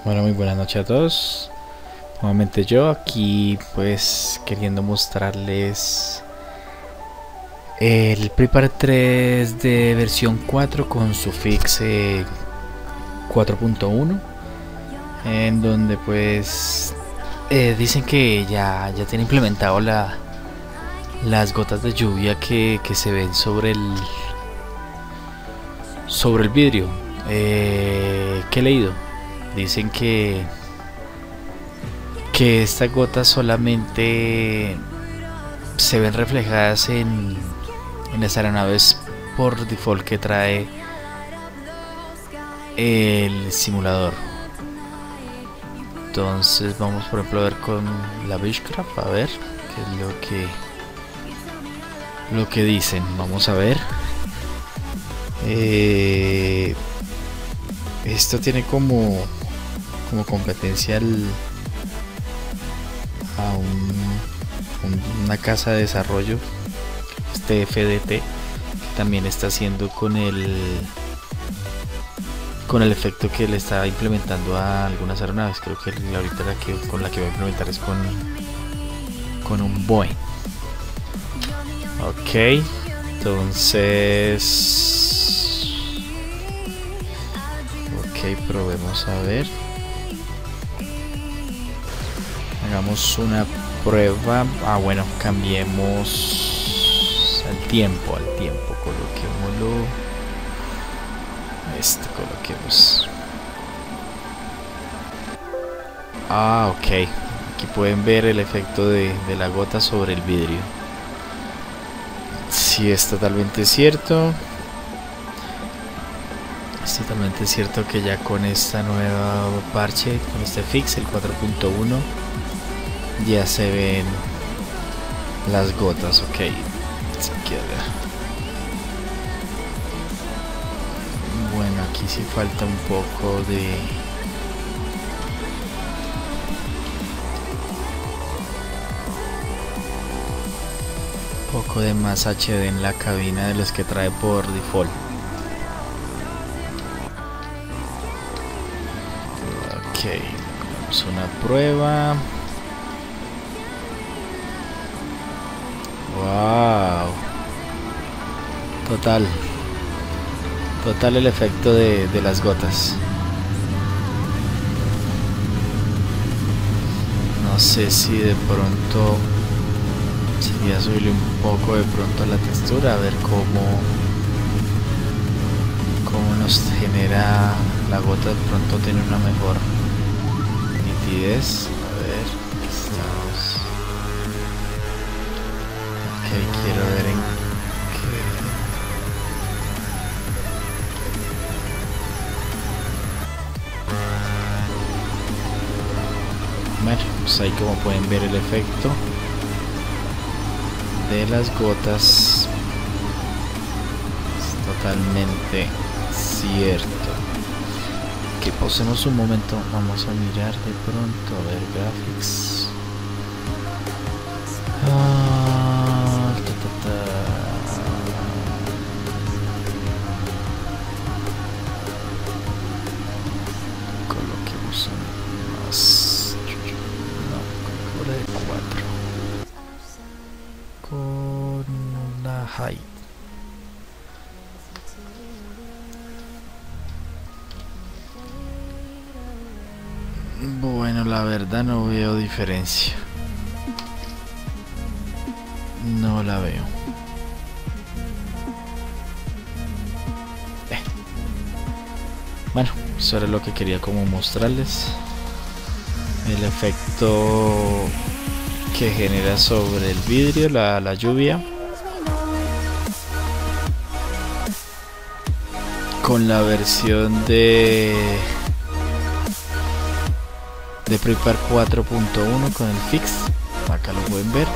Bueno, muy buenas noches a todos. Nuevamente yo aquí pues queriendo mostrarles el Prepar 3 de versión 4 con su fix 4.1, en donde pues dicen que ya tiene implementado las gotas de lluvia que se ven sobre el vidrio. ¿Qué he leído? Dicen que estas gotas solamente se ven reflejadas en las aeronaves por default que trae el simulador. Entonces vamos por ejemplo a ver con la Beechcraft, a ver qué es lo que dicen. Vamos a ver. Esto tiene como competencia a una casa de desarrollo, este FDT, que también está haciendo con el efecto que le está implementando a algunas aeronaves. Creo que ahorita con la que va a implementar es con un Boeing. Ok, entonces probemos a ver. Hagamos una prueba. Bueno, cambiemos al tiempo. Coloquémoslo. Coloquemos. Ok. Aquí pueden ver el efecto de la gota sobre el vidrio. Sí, es totalmente cierto. Es totalmente cierto que ya con esta nueva parche, con este fix, el 4.1, ya se ven las gotas. Ok, bueno, aquí sí falta un poco de más HD en la cabina de los que trae por default. Ok, vamos a una prueba. Wow, total el efecto de las gotas. No sé si de pronto sería subirle un poco de pronto a la textura, a ver cómo nos genera la gota. De pronto tiene una mejor nitidez. A ver, estamos. Ok, quiero ver en qué. Bueno, pues ahí como pueden ver el efecto de las gotas es totalmente cierto. Que pausemos un momento, vamos a mirar de pronto, a ver graphics. Coloquemos más, no, coloquemos de 4 con una height. Bueno, la verdad no veo diferencia. No la veo. Bueno, eso era lo que quería como mostrarles. El efecto que genera sobre el vidrio la lluvia. Con la versión de Prepar 4.1 con el fix, acá lo pueden ver.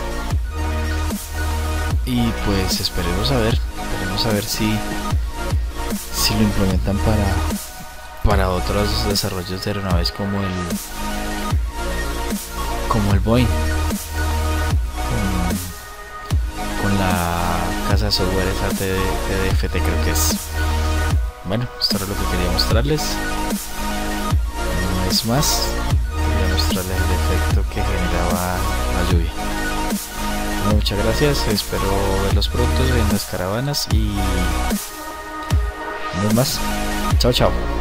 Y pues esperemos a ver si lo implementan para otros desarrollos de aeronaves como el Boeing, con la casa de software esa TDFT, creo que es. Bueno, esto era lo que quería mostrarles. vez más voy a mostrarles el efecto que generaba la lluvia. Bueno, muchas gracias, espero verlos pronto en las caravanas y nos vemos más. Chao, chao.